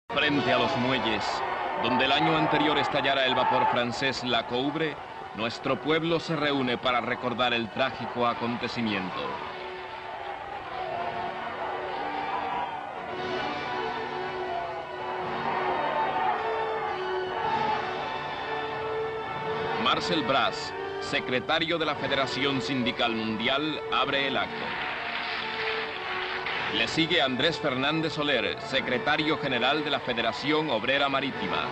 Frente a los muelles, donde el año anterior estallara el vapor francés La Coubre, nuestro pueblo se reúne para recordar el trágico acontecimiento. Marcel Bras, secretario de la Federación Sindical Mundial, abre el acto. Le sigue Andrés Fernández Soler, secretario general de la Federación Obrera Marítima.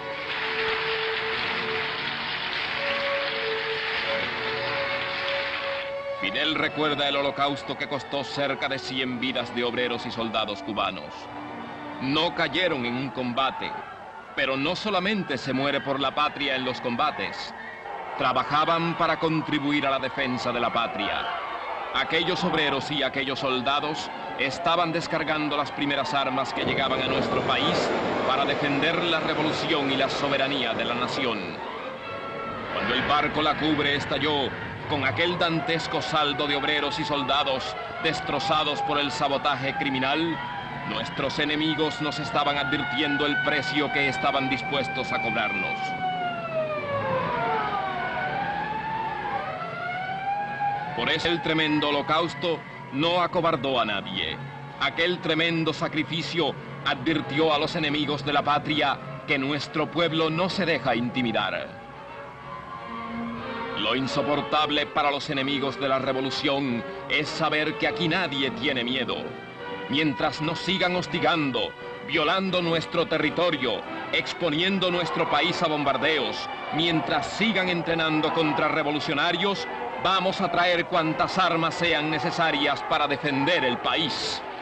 Fidel recuerda el holocausto que costó cerca de 100 vidas de obreros y soldados cubanos. No cayeron en un combate, pero no solamente se muere por la patria en los combates. Trabajaban para contribuir a la defensa de la patria. Aquellos obreros y aquellos soldados estaban descargando las primeras armas que llegaban a nuestro país para defender la revolución y la soberanía de la nación. Cuando el barco La Coubre estalló, con aquel dantesco saldo de obreros y soldados destrozados por el sabotaje criminal, nuestros enemigos nos estaban advirtiendo el precio que estaban dispuestos a cobrarnos. Por eso el tremendo holocausto no acobardó a nadie. Aquel tremendo sacrificio advirtió a los enemigos de la patria que nuestro pueblo no se deja intimidar. Lo insoportable para los enemigos de la revolución es saber que aquí nadie tiene miedo. Mientras nos sigan hostigando, violando nuestro territorio, exponiendo nuestro país a bombardeos, mientras sigan entrenando contra revolucionarios, vamos a traer cuantas armas sean necesarias para defender el país.